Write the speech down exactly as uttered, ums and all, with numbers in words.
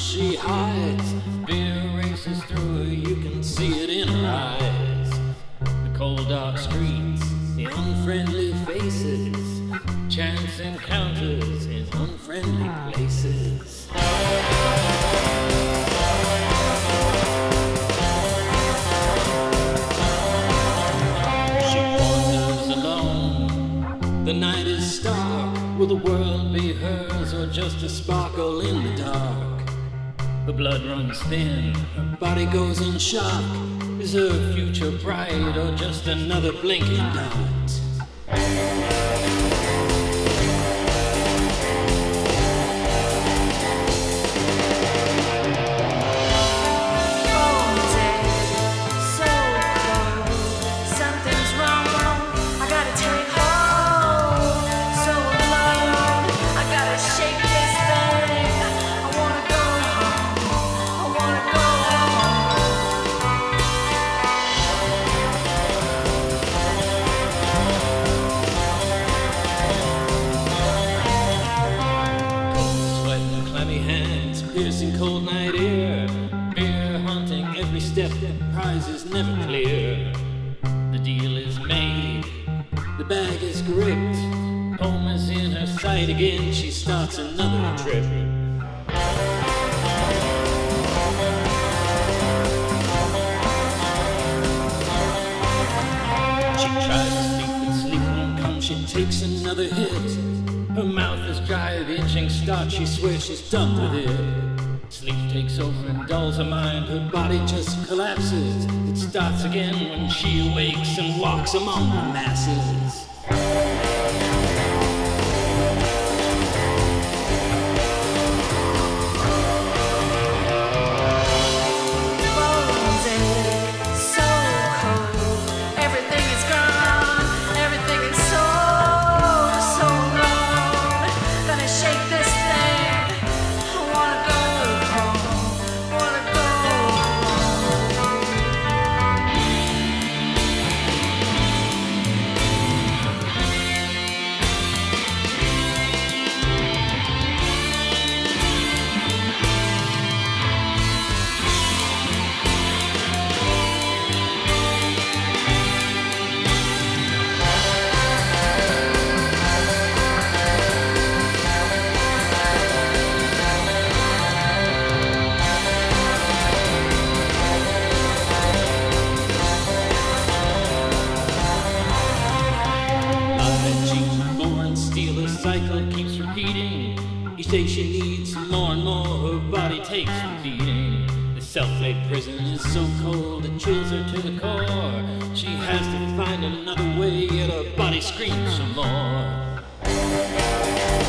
she hides. Fear races through her, you can see it in her eyes. The cold dark streets, the unfriendly faces, chance encounters in unfriendly places. She wanders alone, the night is stark. Will the world be hers or just a sparkle in the dark? Her blood runs thin, her body goes in shock. Is her future bright or just another blinking dot? Piercing cold night air, fear haunting every step, prize is never clear. The deal is made, the bag is gripped, home is in her sight again, she starts another trip. She tries to sleep but sleep won't come, she takes another hit. Her mouth is dry, the itching starts, she swears she's done with it. Sleep takes over and dulls her mind, her body just collapses. It starts again when she awakes and walks among the masses. Keeps repeating. Each day she needs more and more, her body takes the beating. The self-made prison is so cold it chills her to the core. She has to find another way, yet her body screams some more.